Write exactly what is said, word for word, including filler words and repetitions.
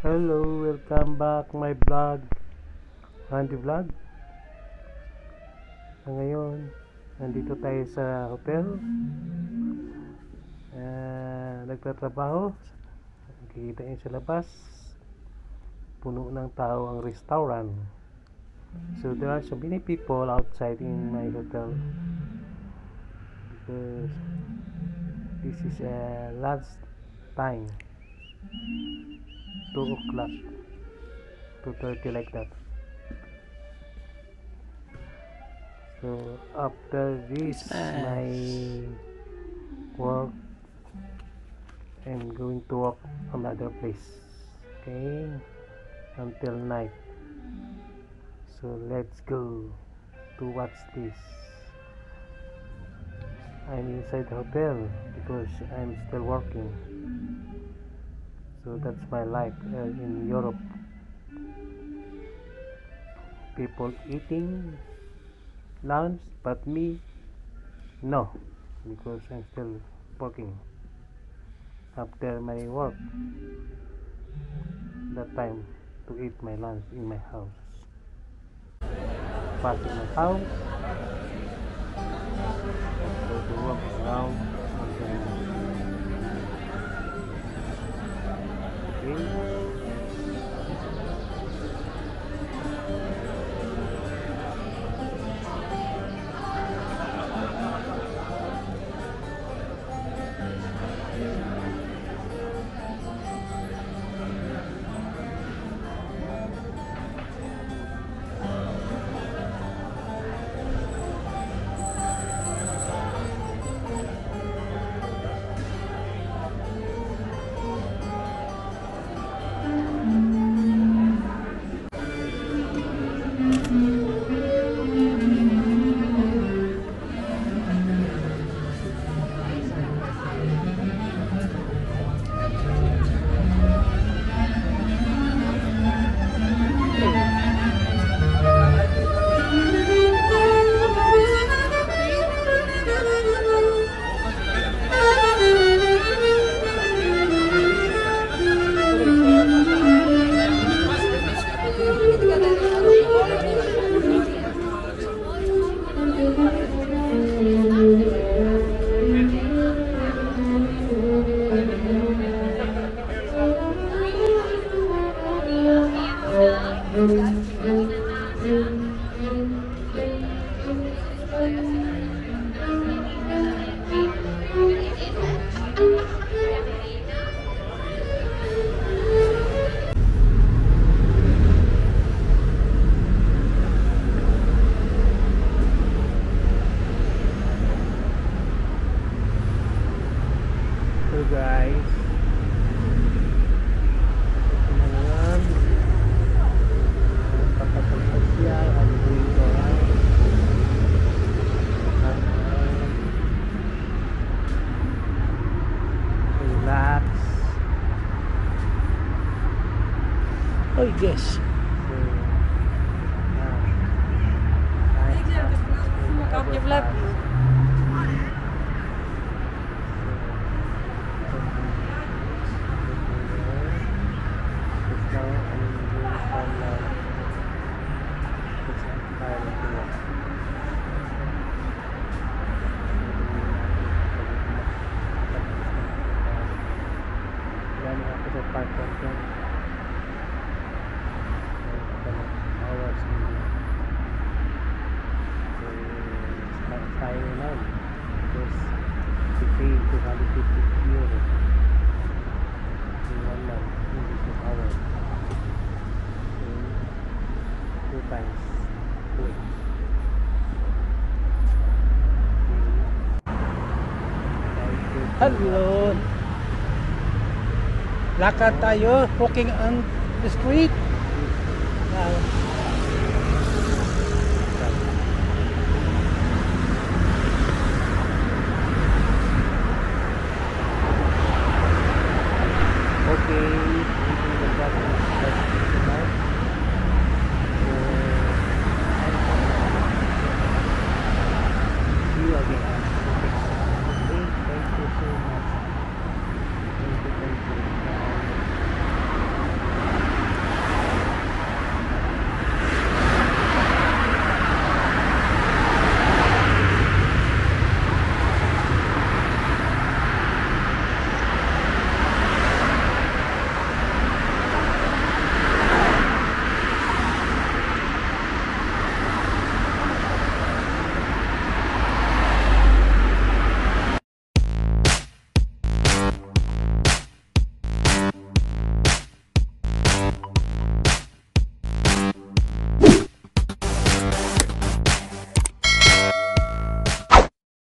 Hello, welcome back my vlog, Randy Vlog. So, ngayon, nandito tayo sa hotel. Uh, nagtatrabaho. Nakikita nyo sa labas. Puno ng tao ang restaurant. So there are so many people outside in my hotel because this is a lunch time. two o'clock, two thirty like that. So after this my work, I'm going to walk another place, okay, until night. So let's go to watch this. I'm inside the hotel because I'm still working. So that's my life uh, in Europe. People eating lunch, but me, no, because I'm still working. After my work, that time to eat my lunch in my house. Back in my house, go to walk around until okay. So guys, ito na naman papatapos siya. I'm going to around relax. Oh yes. So, uh, Op je vlog. two hundred fifty euro in one month in this hour. So, two times two. Hello. Lakad tayo, walking on the street. Now, okay.